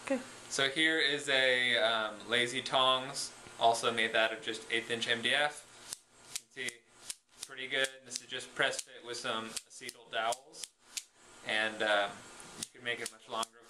Okay. So here is a lazy tongs, also made out of just 1/8 inch MDF. You can see, pretty good. This is just press fit with some acetal dowels, and you can make it much longer